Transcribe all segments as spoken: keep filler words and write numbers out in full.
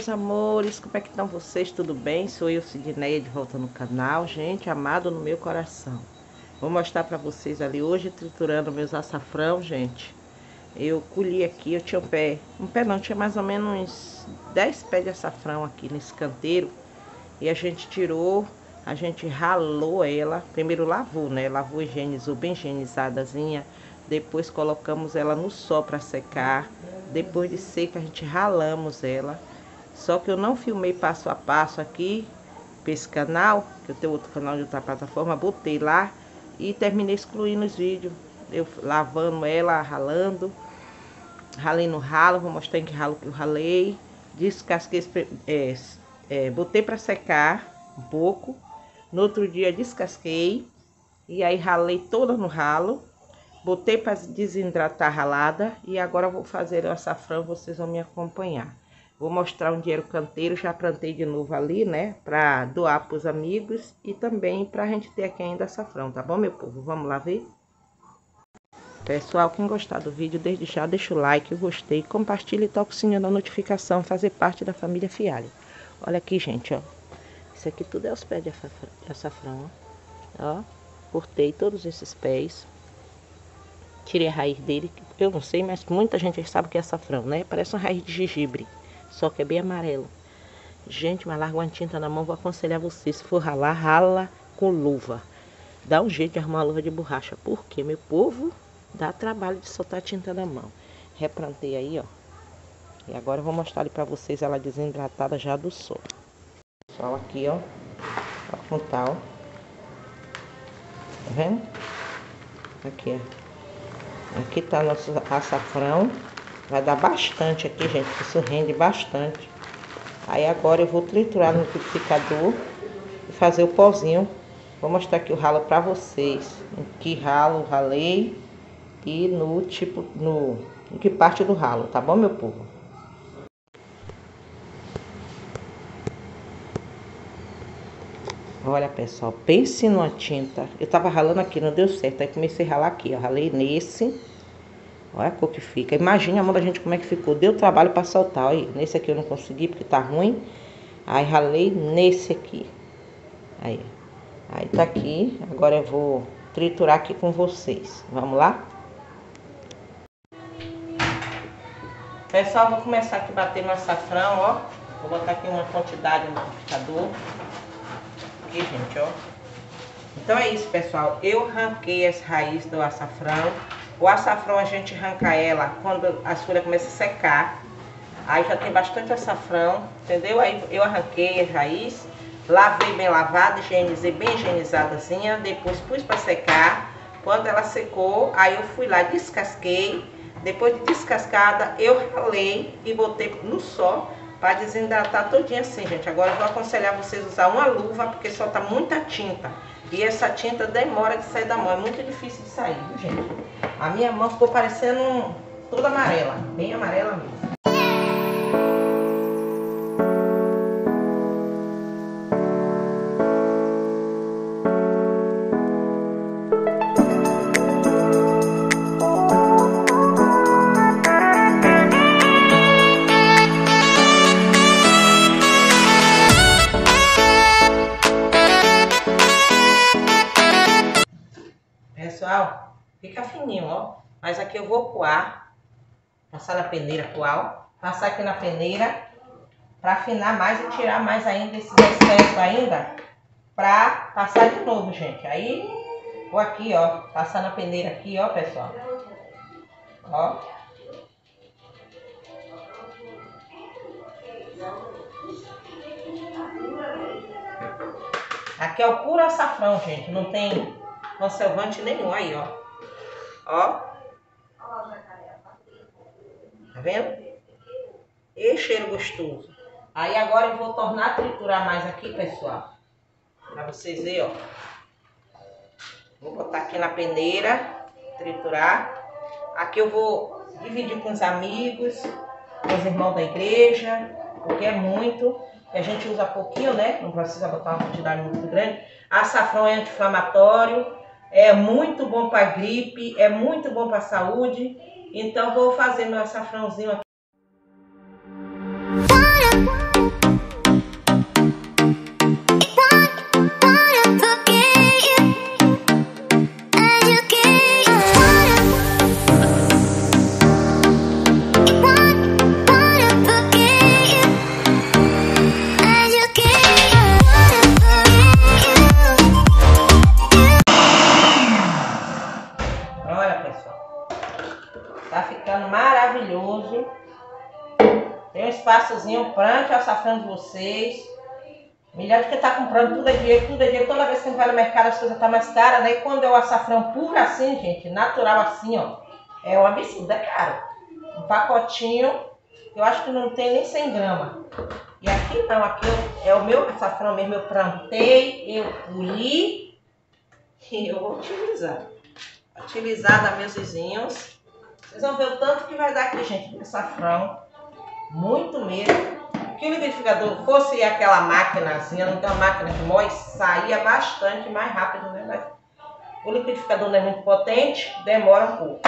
meus amores, como é que estão vocês? Tudo bem? Sou eu, Sidneia, de volta no canal. Gente, amado no meu coração. Vou mostrar pra vocês ali hoje, triturando meus açafrão, gente. Eu colhi aqui, eu tinha um pé, um pé não, tinha mais ou menos uns dez pés de açafrão aqui nesse canteiro. E a gente tirou, a gente ralou ela, primeiro lavou, né? Lavou, higienizou, bem higienizadazinha. Depois colocamos ela no sol para secar. Depois de seca a gente ralamos ela. Só que eu não filmei passo a passo aqui para esse canal, que eu tenho outro canal de outra plataforma, botei lá e terminei excluindo os vídeos. Eu lavando ela, ralando, ralei no ralo, vou mostrar em que ralo que eu ralei. Descasquei, é, é, botei para secar um pouco. No outro dia descasquei e aí ralei toda no ralo. Botei para desidratar ralada e agora eu vou fazer o açafrão, vocês vão me acompanhar. Vou mostrar onde era o canteiro, já plantei de novo ali, né? Para doar para os amigos e também para a gente ter aqui ainda açafrão, tá bom, meu povo? Vamos lá ver? Pessoal, quem gostar do vídeo, desde já deixa o like, o gostei, compartilha e toca o sininho da notificação, fazer parte da família Fialho. Olha aqui, gente, ó. Isso aqui tudo é os pés de açafrão, ó. Ó, cortei todos esses pés. Tirei a raiz dele, eu não sei, mas muita gente sabe que é açafrão, né? Parece uma raiz de gengibre, só que é bem amarelo. Gente, mas larga uma tinta na mão, vou aconselhar vocês, se for ralar, rala com luva. Dá um jeito de arrumar uma luva de borracha, porque, meu povo, dá trabalho de soltar a tinta da mão. Replantei aí, ó. E agora eu vou mostrar ali pra vocês ela desidratada já do sol. Pessoal, aqui, ó. Ó, como tá, ó. Tá vendo? Aqui, ó. Aqui tá nosso açafrão. Vai dar bastante aqui, gente. Isso rende bastante. Aí agora eu vou triturar no liquidificador e fazer o pozinho. Vou mostrar aqui o ralo pra vocês. Em que ralo ralei e no tipo, no, em que parte do ralo, tá bom, meu povo? Olha, pessoal, pense numa tinta. Eu tava ralando aqui, não deu certo. Aí comecei a ralar aqui, ó. Ralei nesse. Olha a cor que fica. Imagina a mão da gente como é que ficou. Deu trabalho pra soltar. Olha, nesse aqui eu não consegui porque tá ruim. Aí ralei nesse aqui. Aí, aí tá aqui. Agora eu vou triturar aqui com vocês. Vamos lá? Pessoal, vou começar aqui a bater no açafrão, ó. Vou botar aqui uma quantidade no liquidificador. Aqui, gente, ó. Então é isso, pessoal. Eu arranquei as raízes do açafrão. O açafrão a gente arranca ela quando as folhas começam a secar. Aí já tem bastante açafrão, entendeu? Aí eu arranquei as raízes, lavei bem lavada, higienizei bem higienizadazinha. Depois pus para secar. Quando ela secou, aí eu fui lá, descasquei. Depois de descascada, eu ralei e botei no sol para desidratar todinha assim, gente. Agora eu vou aconselhar vocês a usar uma luva, porque solta muita tinta. E essa tinta demora de sair da mão, é muito difícil de sair, viu, gente? A minha mão ficou parecendo toda amarela, bem amarela mesmo. Pessoal, fica fininho, ó. Mas aqui eu vou coar, passar na peneira, coar, passar aqui na peneira para afinar mais e tirar mais ainda esses excessos ainda, para passar de novo, gente. Aí vou aqui, ó, passar na peneira aqui, ó, pessoal. Ó. Aqui é o puro açafrão, gente, não tem conservante nenhum aí, ó. Ó. Tá vendo? E cheiro gostoso. Aí agora eu vou tornar a triturar mais aqui, pessoal. Pra vocês verem, ó. Vou botar aqui na peneira, triturar. Aqui eu vou dividir com os amigos, com os irmãos da igreja, porque é muito. A gente usa pouquinho, né? Não precisa botar uma quantidade muito grande. Açafrão é anti-inflamatório. É muito bom para gripe, é muito bom para saúde. Então vou fazer meu açafrãozinho aqui. espaçozinho, plante o açafrão de vocês. Melhor do que tá comprando tudo é dinheiro, tudo é dinheiro. Toda vez que a gente vai no mercado as coisas tá mais caras, né? E quando é o açafrão puro assim, gente, natural assim, ó, é um absurdo, é caro. Um pacotinho, eu acho que não tem nem cem gramas. E aqui não, aqui é o meu açafrão mesmo, eu plantei, eu colhi e eu vou utilizar. Utilizar da meus vizinhos. Vocês vão ver o tanto que vai dar aqui, gente, de açafrão. Muito mesmo. Que o liquidificador fosse aquela máquinazinha, não tem uma máquina que moe, saía bastante mais rápido, né? Mas o liquidificador não é muito potente, demora um pouco.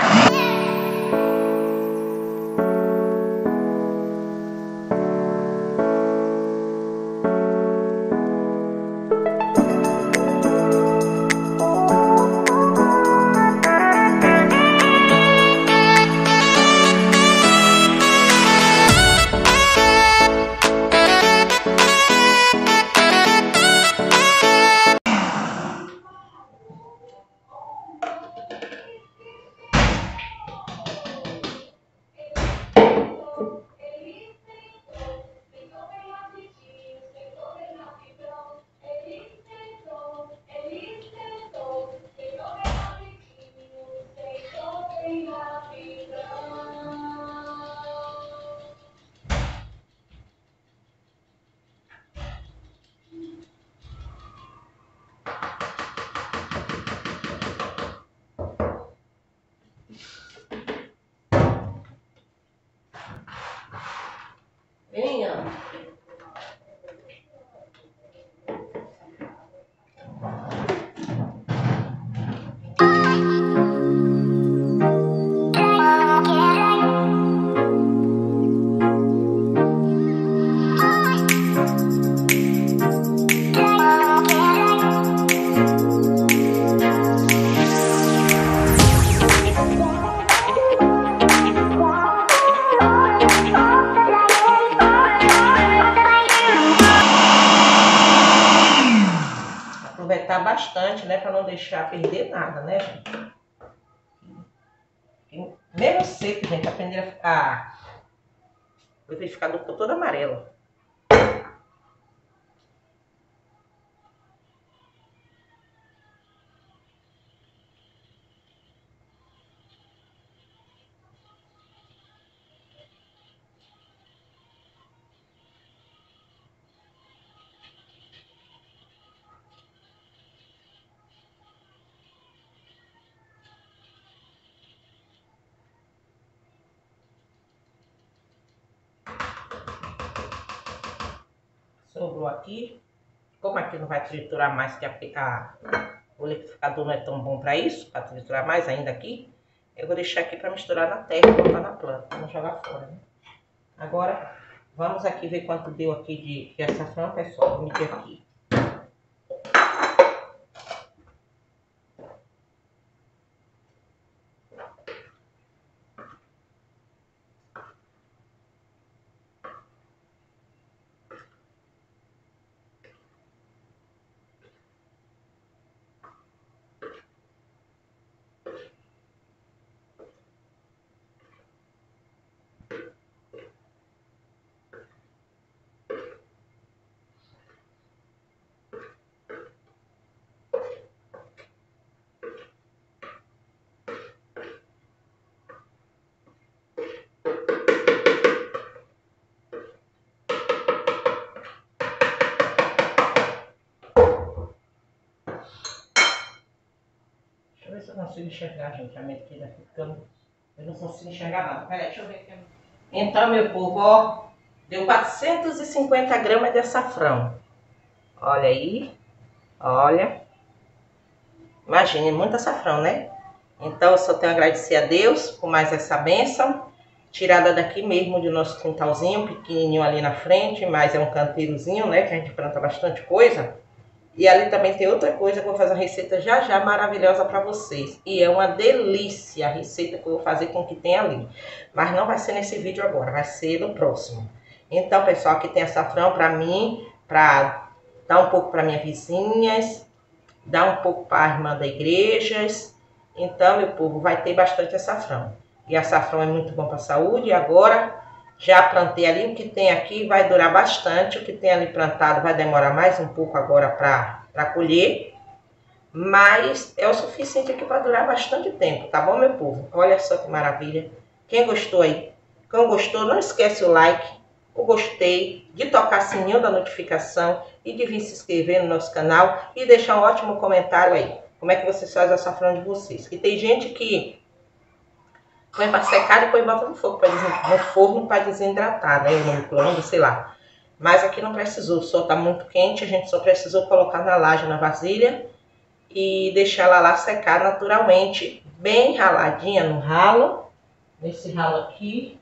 Venha. Aproveitar bastante, né, para não deixar perder nada, né, gente? E mesmo seco, gente, a peneira ficar, o liquidificador ficou todo amarelo. Sobrou aqui. Como aqui não vai triturar mais, que a, a, o liquidificador não é tão bom para isso, para triturar mais ainda aqui, eu vou deixar aqui para misturar na terra e botar na planta, para não jogar fora, né? Agora, vamos aqui ver quanto deu aqui de, de açafrão, pessoal. Vou medir aqui. Deixa eu ver se eu consigo enxergar, gente, a medida aqui, porque eu não, eu não consigo enxergar nada. Peraí, deixa eu ver aqui. Então, meu povo, ó, deu quatrocentos e cinquenta gramas de açafrão. Olha aí, olha. Imagine, muito açafrão, né? Então, eu só tenho a agradecer a Deus por mais essa bênção. Tirada daqui mesmo de nosso quintalzinho, pequenininho ali na frente, mas é um canteirozinho, né? Que a gente planta bastante coisa. E ali também tem outra coisa que eu vou fazer uma receita já já maravilhosa para vocês. E é uma delícia a receita que eu vou fazer com o que tem ali. Mas não vai ser nesse vídeo agora, vai ser no próximo. Então, pessoal, aqui tem açafrão para mim, para dar um pouco para minhas vizinhas, dar um pouco para a irmã da igreja. Então, meu povo, vai ter bastante açafrão. E açafrão é muito bom para a saúde. E agora, Já plantei ali, o que tem aqui vai durar bastante, o que tem ali plantado vai demorar mais um pouco agora para colher, mas é o suficiente aqui para durar bastante tempo, tá bom, meu povo? Olha só que maravilha. Quem gostou aí? Quem gostou, não esquece o like, o gostei, de tocar sininho da notificação e de vir se inscrever no nosso canal e deixar um ótimo comentário aí. Como é que vocês fazem o açafrão de vocês? Que tem gente que põe para secar e depois bota no fogo, pra no forno para desidratar, né? No micro-ondas, sei lá. Mas aqui não precisou, o sol tá muito quente, a gente só precisou colocar na laje, na vasilha e deixar ela lá secar naturalmente, bem raladinha no ralo, nesse ralo aqui.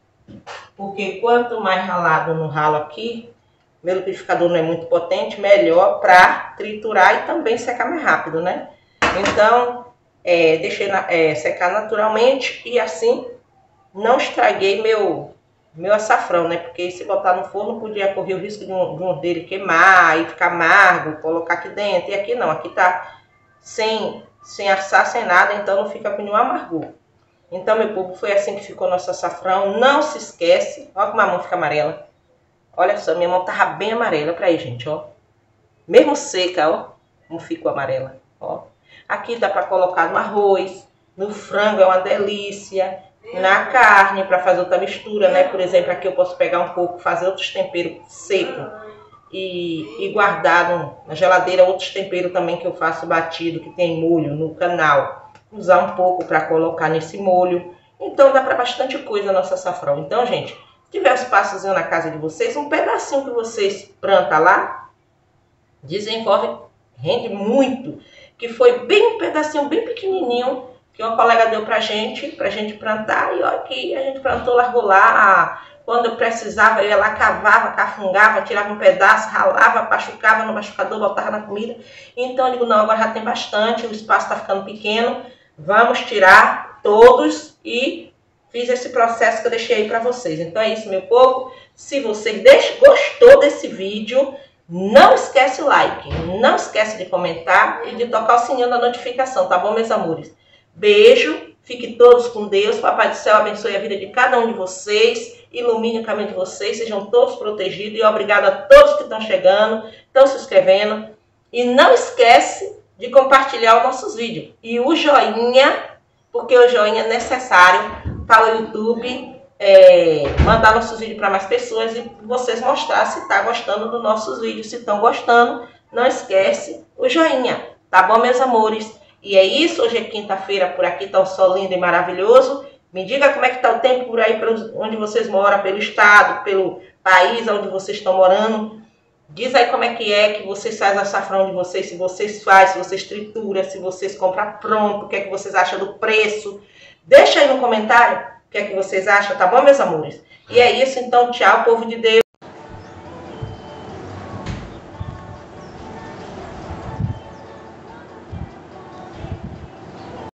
Porque quanto mais ralado no ralo aqui, meu liquidificador não é muito potente, melhor para triturar e também secar mais rápido, né? Então, é, deixei na, é, secar naturalmente e assim não estraguei meu, meu açafrão, né? Porque se botar no forno podia correr o risco de um, de um dele queimar e ficar amargo, colocar aqui dentro. E aqui não, aqui tá sem, sem assar, sem nada, então não fica com nenhum amargor. Então, meu povo, foi assim que ficou nosso açafrão. Não se esquece, olha como a mão fica amarela. Olha só, minha mão tava bem amarela, pra aí, gente, ó. Mesmo seca, ó, como ficou amarela, ó. Aqui dá pra colocar no arroz, no frango é uma delícia, na carne para fazer outra mistura, né? Por exemplo, aqui eu posso pegar um pouco, fazer outros temperos secos e, e guardar no, na geladeira outros temperos também que eu faço batido, que tem molho no canal. Usar um pouco para colocar nesse molho. Então dá para bastante coisa nosso açafrão. Então, gente, se tiver espaçozinho na casa de vocês, um pedacinho que vocês plantam lá, desenvolve, rende muito. Que foi bem um pedacinho bem pequenininho que uma colega deu pra gente, pra gente plantar. E olha que a gente plantou, largou lá. Quando eu precisava, eu ia lá, cavava, cafungava, tirava um pedaço, ralava, machucava no machucador, botava na comida. Então eu digo, não, agora já tem bastante, o espaço tá ficando pequeno. Vamos tirar todos e fiz esse processo que eu deixei aí para vocês. Então é isso, meu povo. Se você gostou desse vídeo, não esquece o like, não esquece de comentar e de tocar o sininho da notificação, tá bom, meus amores? Beijo, fiquem todos com Deus. Papai do céu abençoe a vida de cada um de vocês, ilumine o caminho de vocês, sejam todos protegidos e obrigado a todos que estão chegando, estão se inscrevendo. E não esquece de compartilhar os nossos vídeos. E o joinha, porque o joinha é necessário para o YouTube é, mandar nossos vídeos para mais pessoas e vocês mostrar se está gostando dos nossos vídeos. Se estão gostando, não esquece o joinha, tá bom, meus amores? E é isso, hoje é quinta-feira, por aqui está o sol lindo e maravilhoso. Me diga como é que está o tempo por aí, onde vocês moram, pelo estado, pelo país onde vocês estão morando. Diz aí como é que é que vocês fazem o açafrão de vocês, se vocês fazem, se vocês trituram, se vocês compram pronto, o que é que vocês acham do preço. Deixa aí no comentário o que é que vocês acham, tá bom, meus amores? E é isso, então, tchau, povo de Deus.